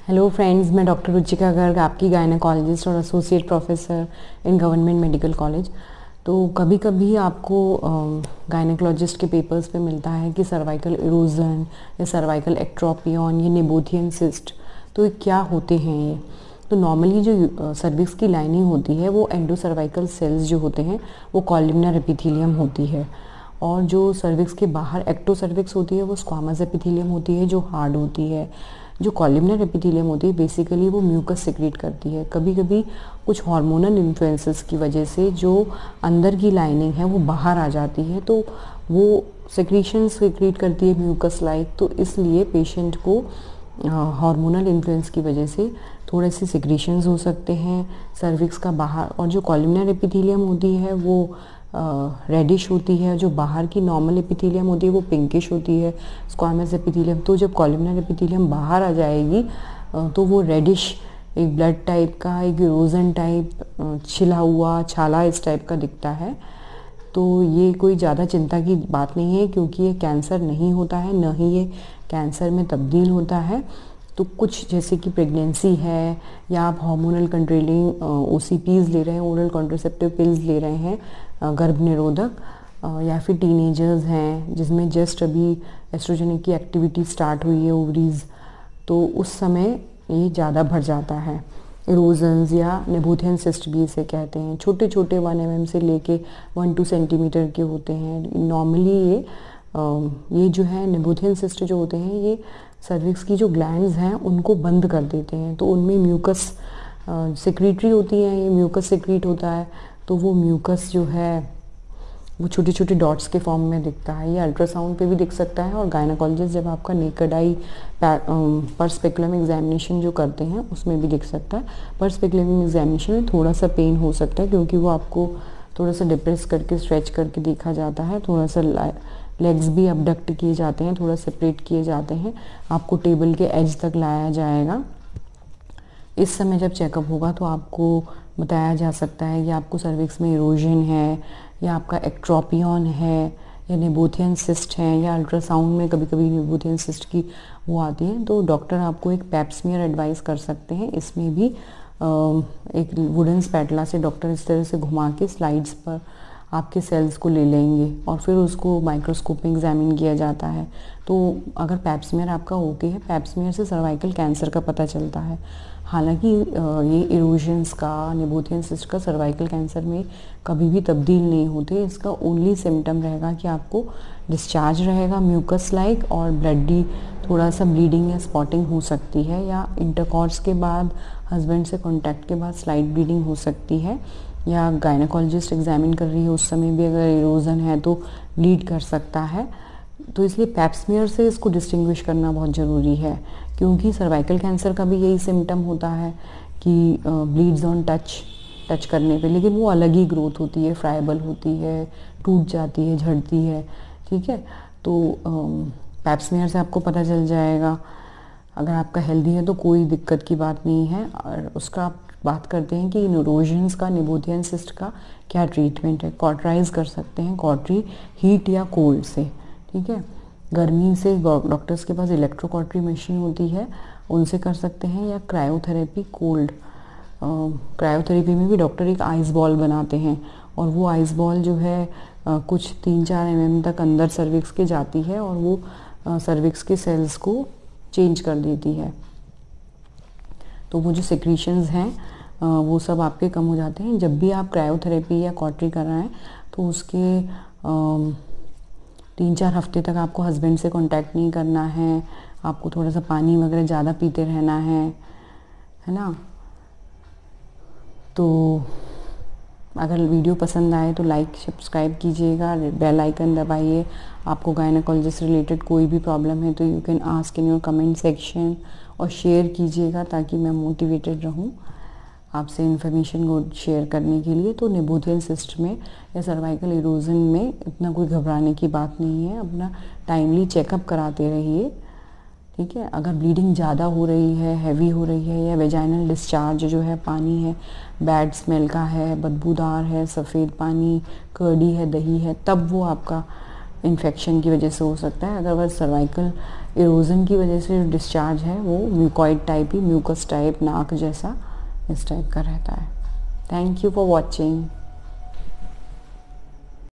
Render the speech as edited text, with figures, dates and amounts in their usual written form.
Hello friends, मैं doctor Ruchika Garg, आपकी gynaecologist और associate professor in government medical college. तो कभी कभी आपको गायनेकोलॉजिस्ट के पेपर्स पे मिलता है कि सर्वाइकल इरोजन या सर्वाइकल एक्ट्रोपियन या नेबोथियन सिस्ट, तो ये क्या होते हैं ये। तो नॉर्मली जो सर्विक्स की लाइनिंग होती है वो एंडोसर्वाइकल सेल्स जो होते हैं वो कॉलमनर एपिथेलियम होती है, और जो सर्विक्स के बाहर एक्टोसर्विक्स होती है वो स्क्वामस एपिथेलियम होती है जो हार्ड होती है। जो कॉलमनर एपिथेलियम होती है बेसिकली वो म्यूकस सिक्रीट करती है। कभी कभी कुछ हार्मोनल इन्फ्लुएंसेस की वजह से जो अंदर की लाइनिंग है वो बाहर आ जाती है, तो वो सिक्रीशन सिक्रीट करती है म्यूकस लाइक। तो इसलिए पेशेंट को हार्मोनल इन्फ्लुएंस की वजह से थोड़े से सिक्रीशंस हो सकते हैं सर्विक्स का बाहर। और जो कॉलमनर एपिथेलियम होती है वो रेडिश होती है, जो बाहर की नॉर्मल एपिथेलियम होती है वो पिंकिश होती है, स्क्वामस एपिथेलियम। तो जब कॉलमनर एपिथेलियम बाहर आ जाएगी तो वो रेडिश एक ब्लड टाइप का, एक इरोजन टाइप, छिला हुआ छाला इस टाइप का दिखता है। तो ये कोई ज़्यादा चिंता की बात नहीं है, क्योंकि ये कैंसर नहीं होता है, न ही ये कैंसर में तब्दील होता है। तो कुछ जैसे कि प्रेगनेंसी है या आप हार्मोनल कंट्रोलिंग OCPs ले रहे हैं, ओरल कॉन्ट्रासेप्टिव पिल्स ले रहे हैं गर्भ निरोधक, या फिर टीनेजर्स हैं जिसमें जस्ट अभी एस्ट्रोजेनिक की एक्टिविटी स्टार्ट हुई है ओवरीज, तो उस समय ये ज़्यादा बढ़ जाता है। इरोजन्स या नेबोथियन सिस्ट भी इसे कहते हैं। छोटे छोटे 1 mm से लेके 1-2 सेंटीमीटर के होते हैं नॉर्मली। ये जो है नेबोथियन सिस्ट जो होते हैं ये सर्विक्स की जो ग्लैंड्स हैं उनको बंद कर देते हैं, तो उनमें म्यूकस सिक्रीटरी होती है, ये म्यूकस सिक्रीट होता है। तो वो म्यूकस जो है वो छोटे छोटे डॉट्स के फॉर्म में दिखता है। ये अल्ट्रासाउंड पे भी दिख सकता है, और गायनेकोलॉजिस्ट जब आपका नेकेड आई पर स्पेकुलम एग्जामिनेशन जो करते हैं उसमें भी दिख सकता है। पर स्पेकुलम एग्जामिनेशन में थोड़ा सा पेन हो सकता है, क्योंकि वो आपको थोड़ा सा डिप्रेस करके स्ट्रेच करके देखा जाता है, थोड़ा सा लेग्स भी अबडक्ट किए जाते हैं, थोड़ा सेपरेट किए जाते हैं, आपको टेबल के एज तक लाया जाएगा। इस समय जब चेकअप होगा तो आपको बताया जा सकता है कि आपको सर्विक्स में इरोजन है, या आपका एक्ट्रोपियन है, या नेबोथियन सिस्ट है, या अल्ट्रासाउंड में कभी कभी नेबोथियन सिस्ट की वो आती है। तो डॉक्टर आपको एक पैप स्मीयर एडवाइस कर सकते हैं। इसमें भी एक वुडन स्पैटला से डॉक्टर इस तरह से घुमा के स्लाइड्स पर आपके सेल्स को ले लेंगे, और फिर उसको माइक्रोस्कोप में एग्जामिन किया जाता है। तो अगर पैप स्मीयर आपका ओके है, पैप स्मीयर से सर्वाइकल कैंसर का पता चलता है। हालांकि ये इरोजन्स का, नेबोथियन सिस्ट का सर्वाइकल कैंसर में कभी भी तब्दील नहीं होते। इसका ओनली सिम्टम रहेगा कि आपको डिस्चार्ज रहेगा म्यूकस लाइक, और ब्लडी थोड़ा सा ब्लीडिंग या स्पॉटिंग हो सकती है, या इंटरकॉर्स के बाद हस्बैंड से कॉन्टैक्ट के बाद स्लाइट ब्लीडिंग हो सकती है, या गायनेकोलॉजिस्ट एग्जामिन कर रही है उस समय भी अगर इरोजन है तो ब्लीड कर सकता है। तो इसलिए पैप स्मीयर से इसको डिस्टिंग्विश करना बहुत ज़रूरी है, क्योंकि सर्वाइकल कैंसर का भी यही सिम्टम होता है कि ब्लीड्स ऑन टच करने पे, लेकिन वो अलग ही ग्रोथ होती है, फ्राइबल होती है, टूट जाती है, झड़ती है। ठीक है, तो पैप स्मीयर से आपको पता चल जाएगा। अगर आपका हेल्दी है तो कोई दिक्कत की बात नहीं है। और उसका आप बात करते हैं कि इन इरोजन्स का, नेबोथियन सिस्ट का क्या ट्रीटमेंट है। कॉटराइज कर सकते हैं, कॉटरी हीट या कोल्ड से। ठीक है, गर्मी से डॉक्टर्स के पास इलेक्ट्रोकॉटरी मशीन होती है, उनसे कर सकते हैं, या क्रायोथेरेपी कोल्ड। क्रायोथेरेपी में भी डॉक्टर एक आइस बॉल बनाते हैं, और वो आइस बॉल जो है कुछ 3-4 mm तक अंदर सर्विक्स के जाती है, और वो सर्विक्स के सेल्स को चेंज कर देती है। तो वो जो सिक्रीशंस हैं वो सब आपके कम हो जाते हैं। जब भी आप क्रायोथेरेपी या कॉटरी कर रहे हैं तो उसके 3-4 हफ्ते तक आपको हस्बैंड से कांटेक्ट नहीं करना है, आपको थोड़ा सा पानी वगैरह ज़्यादा पीते रहना है ना। तो अगर वीडियो पसंद आए तो लाइक सब्सक्राइब कीजिएगा, बेल आइकन दबाइए। आपको गायनेकोलॉजिस्ट रिलेटेड कोई भी प्रॉब्लम है तो you can ask in your comment section, और शेयर कीजिएगा ताकि मैं मोटिवेटेड रहूं आपसे इन्फॉर्मेशन को शेयर करने के लिए। तो नेबोथियन सिस्ट में या सर्वाइकल इरोजन में इतना कोई घबराने की बात नहीं है, अपना टाइमली चेकअप कराते रहिए। ठीक है, अगर ब्लीडिंग ज़्यादा हो रही है, हैवी हो रही है, या वेजाइनल डिस्चार्ज जो है, पानी है बैड स्मेल का है, बदबूदार है, सफ़ेद पानी, कर्डी है, दही है, तब वो आपका इन्फेक्शन की वजह से हो सकता है। अगर सर्वाइकल इरोजन की वजह से जो डिस्चार्ज है वो म्यूकॉइड टाइप ही, म्यूकस टाइप, नाक जैसा इस टाइप का रहता है। Thank you for watching.